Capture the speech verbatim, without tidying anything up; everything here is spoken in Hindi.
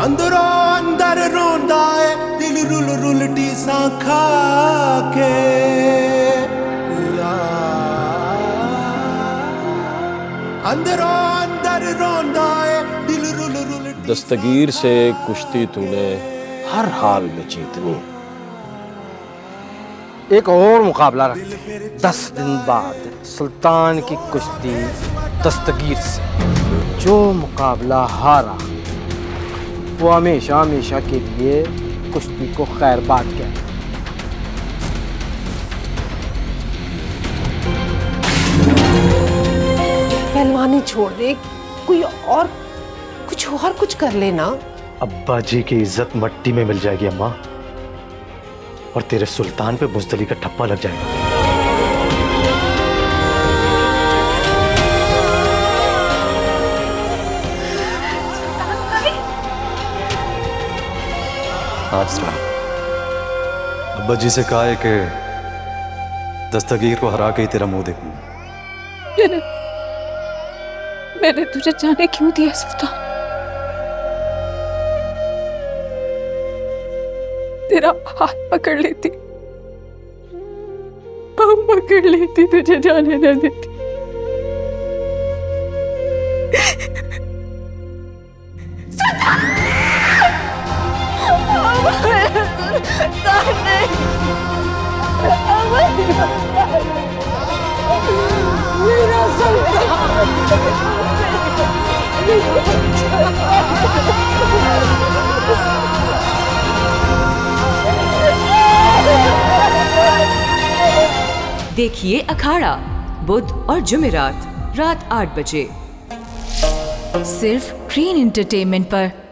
अंदरों अंदर रोंदा है दिल रुल रुलटी सा खा के ला अंदरों अंदर रोंदा है दिल रुल रुलटी। दस्तगीर से कुश्ती तूने हर हाल में जीतनी। एक और मुकाबला रखते हैं दस दिन बाद सुल्तान की कुश्ती दस्तगीर से। जो मुकाबला हारा वो हमेशा हमेशा के लिए कुश्ती को खैरबाद कहे। पहलवानी छोड़ दे, कोई और कुछ और कुछ कर लेना। अब्बा जी की इज्जत मट्टी में मिल जाएगी अम्मा, और तेरे सुल्तान पे बुज़दिली का ठप्पा लग जाएगा। अब्बा जी से कहा है कि दस्तगीर को हरा के ही तेरा मुंह देखूं। मैंने मैंने तुझे जाने क्यों दिया सुल्तान? तेरा हाथ पकड़ लेती, पाँव पकड़ लेती, तुझे जाने न देती। मेरा सुल्तान, देखिए अखाड़ा बुध और जुमेरात रात आठ बजे सिर्फ ग्रीन एंटरटेनमेंट पर।